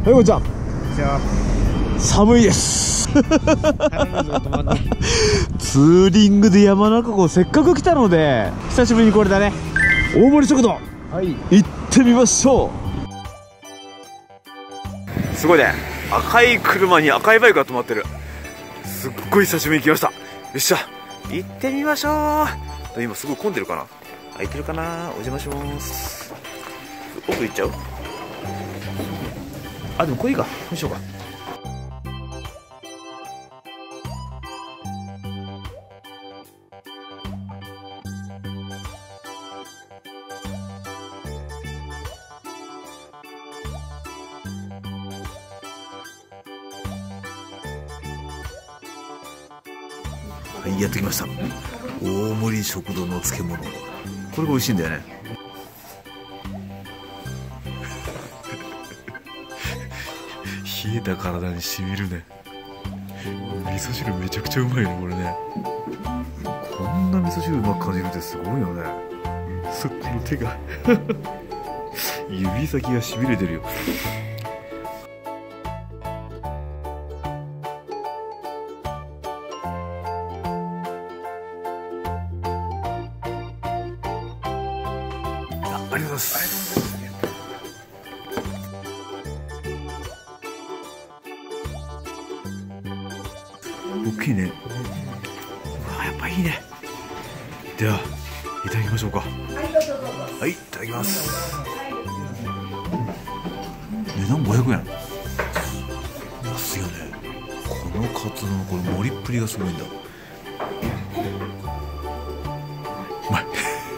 はい、こんにちは。寒いです。ツーリングで山中湖せっかく来たので、久しぶりにこれだね、大森食堂、はい、行ってみましょう。すごいね、赤い車に赤いバイクが止まってる。すっごい久しぶりに来ました。よっしゃ、行ってみましょう。今すごい混んでるかな、空いてるかな。お邪魔します。奥行っちゃう。あ、でもこれいいか、どうしようか。はい、やってきました。大森食堂の漬物、これが美味しいんだよね。冷えた体にしみるね。味噌汁めちゃくちゃうまいね、これね。こんな味噌汁うまく感じるってすごいよね。この手が指先がしびれてるよ。ありがとうございます。大きいね。うわ、やっぱいいね。では、いただきましょうか。はい、いただきます。値段500円。安いよね。このカツ丼のこれ盛りっぷりがすごいんだ。うまい。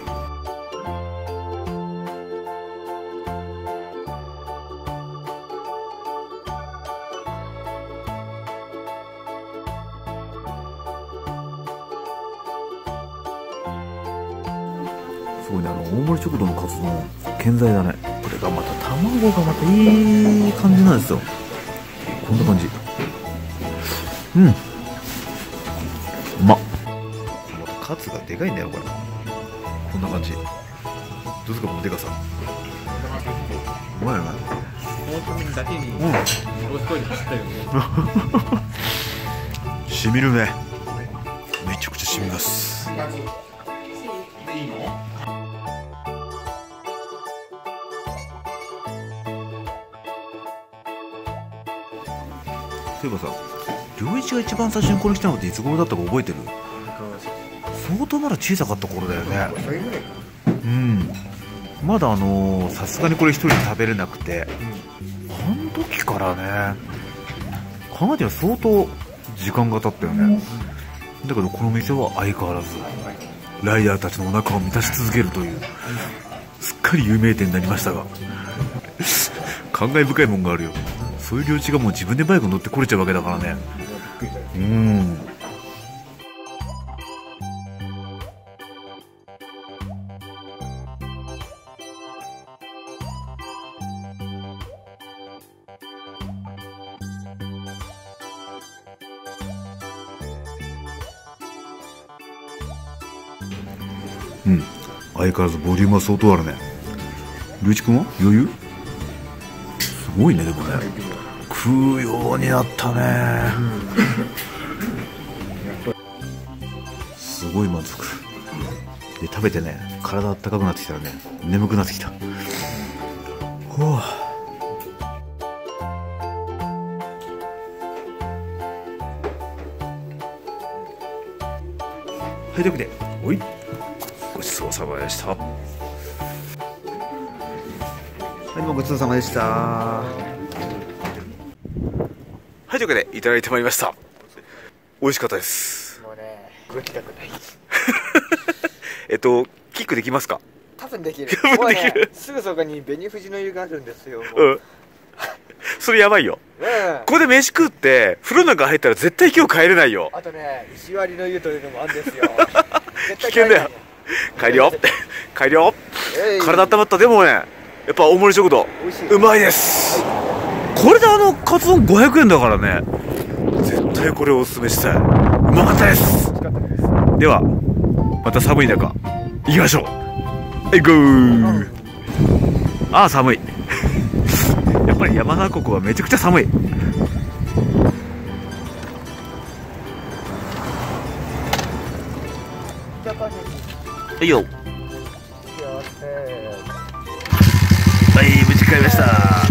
すごいね、大森食堂のカツ丼健在だね。これがまた卵がまたいい感じなんですよ。こんな感じ。うん、うまっ。またカツがでかいんだよこれ。こんな感じ。どうですか、このでかさ。うまいよね。オープニングだけにローストーリー走ったよね。しみるね。めちゃくちゃしみます。いいの？そういえばさ、良一が一番最初にこれ来たのっていつ頃だったか覚えてる？相当まだ小さかった頃だよね。うん、まださすがにこれ一人で食べれなくて、あの時からね、考えては相当時間が経ったよね。だけどこの店は相変わらずライダーたちのお腹を満たし続けるというすっかり有名店になりましたが感慨深いもんがあるよ。そういう領地がもう自分でバイク乗ってこれちゃうわけだからね。相変わらずボリュームは相当あるね。龍一君は余裕？すごいね。でもね、食うようになったね。すごい満足で、食べてね、体あったかくなってきたらね、眠くなってきた。ほう。はい、というわけで、おい、ごちそうさまでした。はい、もうごちそうさまでした。はい、というわけでいただいてまいりました。美味しかったです。 もうね、動きたくない。 キックできますか？ 多分できる。 多分できる。 もうね、すぐそこに紅富士の湯があるんですよ。 それやばいよ。ここで飯食って風呂なんか入ったら絶対今日帰れないよ。 あとね、石割の湯というのもあるんですよ。 危険だよ。帰るよ。帰るよ。体温まった。でもね、やっぱ大森食堂うまいです。これでカツ丼500円だからね、絶対これをおすすめしたい。うまかったです。ではまた寒い中行きましょう。はい、ゴー。ああ、寒い。やっぱぱり山中湖はめちゃくちゃ寒い。はいよ。はい、無事帰りました。